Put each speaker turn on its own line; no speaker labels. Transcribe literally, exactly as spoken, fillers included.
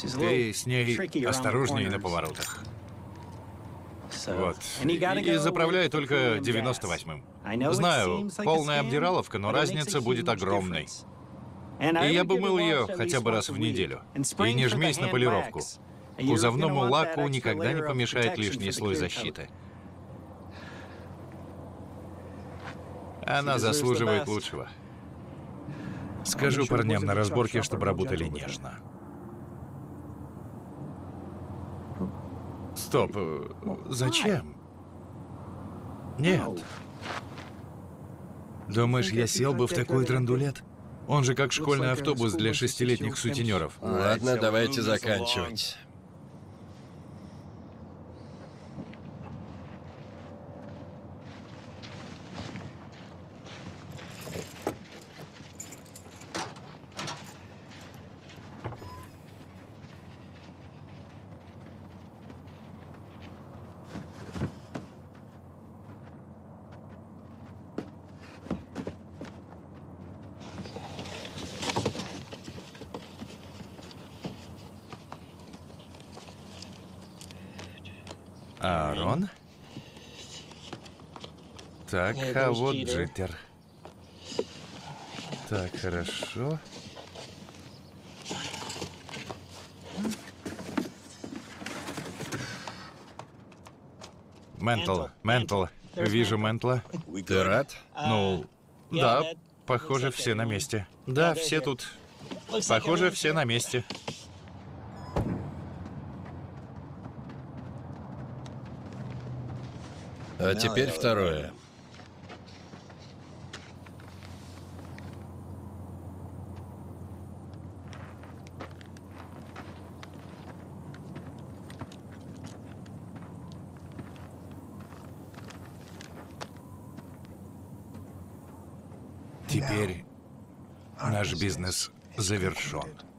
Ты с ней осторожнее на поворотах. Вот. И, и заправляй только девяносто восьмым. Знаю, полная обдираловка, но разница будет огромной. И я бы мыл ее хотя бы раз в неделю. И не жмись на полировку. Кузовному лаку никогда не помешает лишний слой защиты. Она заслуживает лучшего. Скажу парням на разборке, чтобы работали нежно. Стоп, э, зачем? Нет. Думаешь, я сел бы в такой драндулет? Он же как школьный автобус для шестилетних сутенеров.
Ладно, давайте заканчивать.
Аарон? Так, а вот джиттер. Так, хорошо. Ментл, Ментл. Вижу Ментла.
Ты рад?
Ну, да, похоже, все на месте. Да, все тут. Похоже, все на месте.
А теперь второе.
Теперь наш бизнес завершен.